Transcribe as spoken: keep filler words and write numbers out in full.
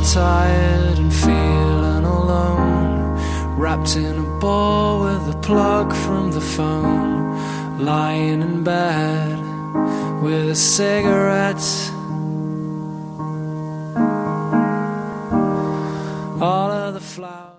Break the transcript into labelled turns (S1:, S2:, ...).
S1: tired and feeling alone, wrapped in a ball with a plug from the phone, lying in bed with a cigarette. All of the flowers